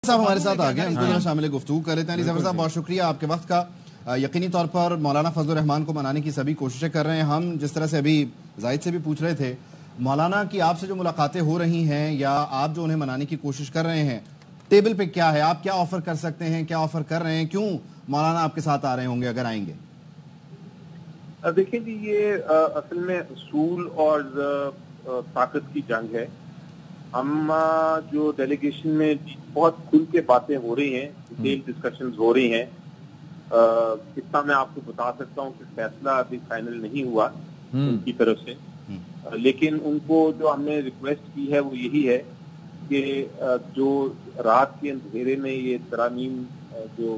صاحب ہمارے ساتھ آ گئے، ان کو شامل گفتگو کر لیتے ہیں۔ علی ظفر صاحب بہت شکریہ آپ کے وقت کا۔ یقینی طور پر مولانا فضل الرحمان کو منانے کی سبھی کوششیں کر رہے ہیں۔ ہم جس طرح سے ابھی زاہد سے بھی پوچھ رہے تھے، مولانا کی آپ سے جو ملاقاتیں ہو رہی ہیں یا آپ جو انہیں منانے کی کوشش کر رہے ہیں، ٹیبل پہ کیا ہے؟ آپ کیا آفر کر سکتے ہیں، کیا آفر کر رہے ہیں؟ کیوں مولانا آپ کے ساتھ آ رہے ہوں گے اگر آئیں گے؟ دیکھیں جی، یہ اصل میں اصول اور طاقت کی جنگ ہے۔ ہم جو ڈیلیگیشن میں بہت کھل کے باتیں ہو رہی ہیں، ڈیٹیل ڈسکشنز ہو رہی ہیں۔ اتنا میں آپ کو بتا سکتا ہوں کہ فیصلہ ابھی فائنل نہیں ہوا ان کی طرف سے، لیکن ان کو جو ہم نے ریکویسٹ کی ہے وہ یہی ہے کہ جو رات کے اندھیرے میں یہ ترامیم جو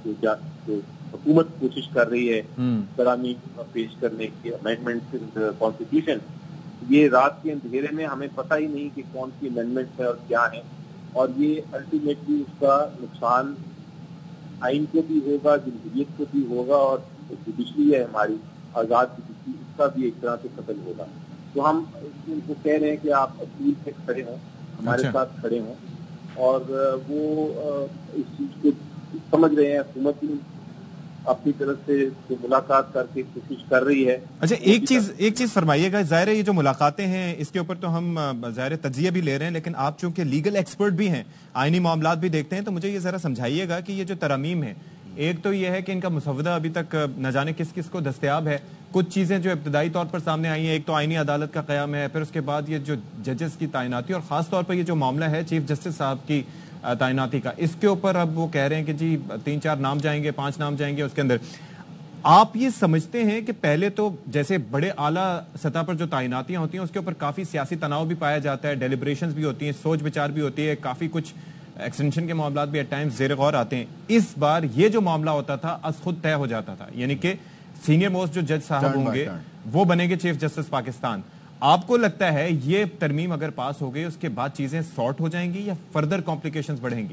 حکومت کوشش کر رہی ہے ترامیم پیش کرنے کی، امینڈمنٹ کانسٹیٹیوشن، یہ رات کے اندھیرے میں ہمیں پتہ ہی نہیں کہ کون سی امینڈمنٹ ہے اور کیا ہے، اور یہ الٹیمیٹلی اس کا نقصان آئین کو بھی ہوگا، جمہوریت کو بھی ہوگا، اور جوڈیشری ہے ہماری آزاد جوڈیشری، اس کا بھی ایک طرح سے قتل ہوگا۔ تو ہم ان کو کہہ رہے ہیں کہ آپ اصول سے کھڑے ہوں، ہمارے ساتھ کھڑے ہوں، اور وہ اس چیز کو سمجھ رہے ہیں۔ حکومت بھی اپنی طرف سے ملاقات کر کے کوشش کر رہی ہے۔ اچھا، ایک چیز فرمائیے گا، ظاہر ہے یہ جو ملاقاتیں ہیں اس کے اوپر تو ہم ظاہر تجزیہ بھی لے رہے ہیں، لیکن آپ چونکہ لیگل ایکسپرٹ بھی ہیں، آئینی معاملات بھی دیکھتے ہیں، تو مجھے یہ ذرا سمجھائیے گا کہ یہ جو ترامیم ہے، ایک تو یہ ہے کہ ان کا مسودہ ابھی تک نہ جانے کس کس کو دستیاب ہے، کچھ چیزیں جو ابتدائی طور پر سامنے آئی ہیں، ایک تو آئینی عدالت کا قیام ہے، پھر اس کے بعد یہ جو ججز کی تعیناتی، اور خاص طور پر یہ جو معاملہ ہے چیف جسٹس صاحب کی تعیناتی کا، اس کے اوپر اب وہ کہہ رہے ہیں کہ جی 3-4 نام جائیں گے، 5 نام جائیں گے اس کے اندر۔ آپ یہ سمجھتے ہیں کہ پہلے تو جیسے بڑے اعلیٰ سطح پر جو تعیناتیاں ہوتی ہیں اس کے اوپر کافی سیاسی تناؤ بھی پایا جاتا ہے، ڈیلیبریشنز بھی ہوتی ہیں، سوچ بچار بھی ہوتی ہے، کافی کچھ ایکسٹینشن کے معاملات بھی ایٹ ٹائمز زیر غور آتے ہیں۔ اس بار یہ جو معاملہ ہوتا تھا از خود طے ہو جاتا تھا، یعنی کہ سینئر موسٹ جو جج صاحب ہوں گے وہ بنیں گے چیف جسٹس پاکستان۔ آپ کو لگتا ہے یہ ترمیم اگر پاس ہو گئی اس کے بعد چیزیں سارٹ ہو جائیں گی یا فردر کمپلیکیشنز بڑھیں گی؟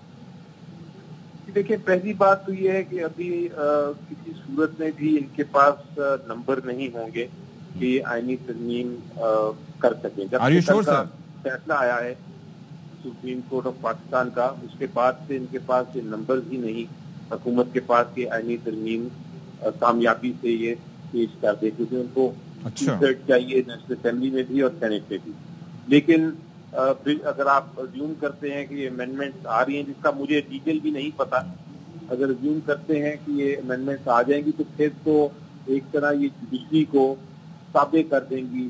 دیکھیں، پہلی بات تو یہ ہے کہ ابھی کسی صورت میں بھی ان کے پاس نمبر نہیں ہوں گے کہ آئینی ترمیم کر سکیں۔ جب کا فیصلہ آیا ہے سپریم کورٹ آف پاکستان کا، اس کے بعد سے ان کے پاس یہ نمبر ہی نہیں حکومت کے پاس کہ آئینی ترمیم کامیابی سے یہ پیش کر دے، کیونکہ ان کو چاہیے نیشنل اسمبلی میں بھی اور سینیٹ میں بھی۔ لیکن اگر آپ ریزیوم کرتے ہیں کہ یہ امینڈمنٹس آ رہی ہیں، جس کا مجھے ڈیٹیل بھی نہیں پتا، اگر ریزیوم کرتے ہیں کہ یہ امینڈمنٹس آ جائیں گی تو پھر تو ایک طرح یہ جوڈیشری کو تابع کر دیں گی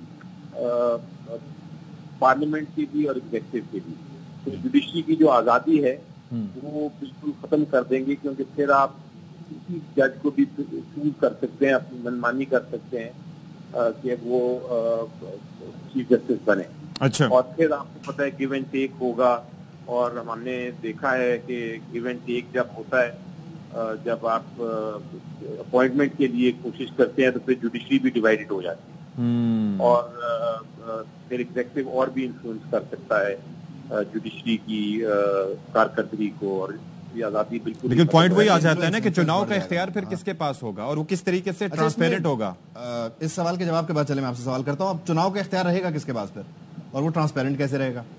پارلیمنٹ کی بھی اور ایگزیکٹو کی بھی۔ تو جوڈیشری کی جو آزادی ہے وہ بالکل ختم کر دیں گے، کیونکہ پھر آپ کسی جج کو بھی چوز کر سکتے ہیں، اپنی منمانی کر سکتے ہیں کہ وہ چیف جسٹس بنے۔ اچھا، اور پھر آپ کو پتہ ہے گیو اینڈ ٹیک ہوگا، اور ہم نے دیکھا ہے کہ گیو اینڈ ٹیک جب ہوتا ہے، جب آپ اپوائنٹمنٹ کے لیے کوشش کرتے ہیں تو پھر جوڈیشری بھی ڈیوائیڈڈ ہو جاتی ہے، اور پھر ایگزیکٹو اور بھی انفلوئنس کر سکتا ہے جوڈیشری کی کارکردگی کو، اور یہ آزادی بالکل۔ لیکن پوائنٹ وہی آ جاتا ہے نا کہ چناؤ کا اختیار پھر کس کے پاس ہوگا اور وہ کس طریقے سے ٹرانسپیرنٹ ہوگا۔ اس سوال کے جواب کے بعد چلے میں آپ سے سوال کرتا ہوں، اب چناؤ کا اختیار رہے گا کس کے پاس پھر، اور وہ ٹرانسپیرنٹ کیسے رہے گا؟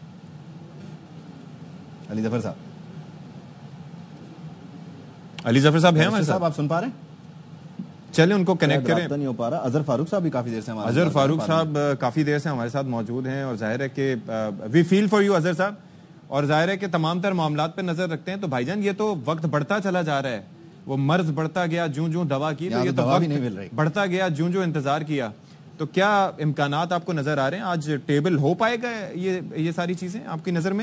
علی ظفر صاحب ہیں ہمارے ساتھ، آپ سن پا رہے ہیں؟ چلیں ان کو کنیکٹ کریں۔ نہیں ہو پا رہا۔ اظہر فاروق صاحب بھی کافی دیر سے ہمارے اظہر فاروق صاحب کافی دیر سے ہمارے ساتھ موجود ہیں، اور ظاہر ہے کہ we feel for you Azhar صاحب، اور ظاہر ہے کہ تمام تر معاملات پہ نظر رکھتے ہیں۔ تو بھائی جان، یہ تو وقت بڑھتا چلا جا رہا ہے، وہ مرض بڑھتا گیا جوں دوا کی، تو یہ تو وقت بڑھتا گیا جوں انتظار کیا۔ تو کیا امکانات آپ کو نظر آ رہے ہیں آج ٹیبل ہو پائے گا یہ ساری چیزیں آپ کی نظر میں؟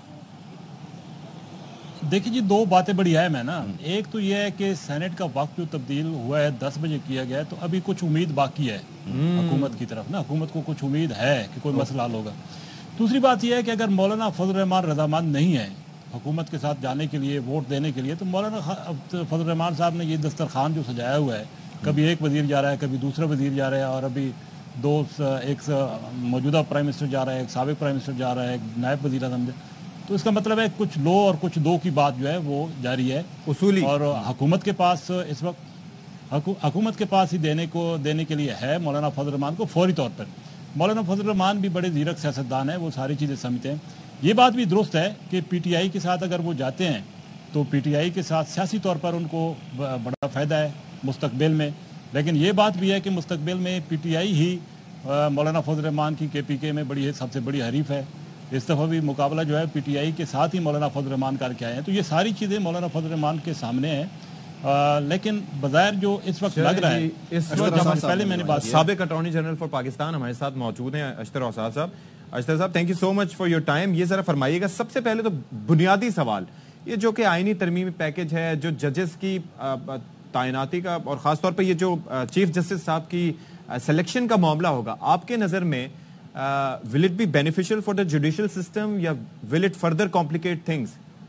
دیکھیں جی، 2 باتیں بڑی اہم ہیں نا۔ ایک تو یہ ہے کہ سینٹ کا وقت جو تبدیل ہوا ہے 10 بجے کیا گیا ہے، تو ابھی کچھ امید باقی ہے حکومت کی طرف نا، حکومت کو کچھ امید ہے کہ کوئی مسئلہ حل ہوگا۔ دوسری بات یہ ہے کہ اگر مولانا فضل الرحمان رضامند نہیں ہے حکومت کے ساتھ جانے کے لیے، ووٹ دینے کے لیے، تو مولانا فضل الرحمان صاحب نے یہ دسترخوان جو سجایا ہوا ہے، کبھی ایک وزیر جا رہا ہے، کبھی دوسرا وزیر جا رہا ہے، اور ابھی ایک موجودہ پرائم منسٹر جا رہا ہے، ایک سابق پرائم منسٹر جا رہا ہے، ایک نائب وزیر اعظم۔ تو اس کا مطلب ہے کچھ لو اور کچھ دو کی بات جو ہے وہ جاری ہے اصولی، اور حکومت کے پاس اس وقت حکومت کے پاس ہی دینے کے لیے ہے مولانا فضل الرحمان کو فوری طور پر۔ مولانا فضل الرحمان بھی بڑے زیرک سیاستدان ہیں، وہ ساری چیزیں سمجھتے ہیں، یہ بات بھی درست ہے کہ پی ٹی آئی کے ساتھ اگر وہ جاتے ہیں تو پی ٹی آئی کے ساتھ سیاسی طور پر ان کو بڑا فائدہ ہے مستقبل میں، لیکن یہ بات بھی ہے کہ مستقبل میں پی ٹی آئی ہی مولانا فضل الرحمان کی کے پی کے میں سب سے بڑی حریف ہے. اس دفعہ بھی مقابلہ جو ہے پی ٹی آئی کے ساتھ ہی مولانا فضل الرحمان کر کے آئے ہیں. تو یہ ساری چیزیں مولانا فضل الرحمان کے سامنے ہیں، لیکن بظاہر جو اس وقت لگ رہا ہے، پہلے میں نے بات سابق اٹارنی جنرل فار پاکستان ہمارے ساتھ موجود ہیں اشتر اوساط صاحب. اشتر صاحب thank you so much for your time. یہ ذرا فرمائیے گا سب سے پہلے تو بنیادی سوال یہ جو کہ آئینی ترمیمی پیکج ہے، جو ججز کی تعیناتی کا اور خاص طور پہ یہ جو چیف جسٹس صاحب کی سلیکشن کا معاملہ ہوگا، آپ کے نظر میں will it be beneficial for the judicial system یا will it further complicate things؟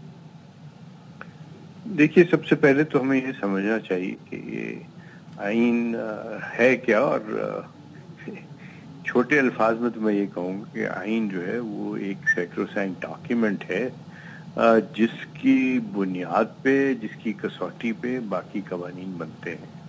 دیکھیے سب سے پہلے تو ہمیں یہ سمجھنا چاہیے کہ یہ آئین ہے کیا، اور چھوٹے الفاظ میں تو میں یہ کہوں گا کہ آئین جو ہے وہ ایک سیکروسینٹ ڈاکیومنٹ ہے جس کی بنیاد پہ، جس کی کسوٹی پہ باقی قوانین بنتے ہیں.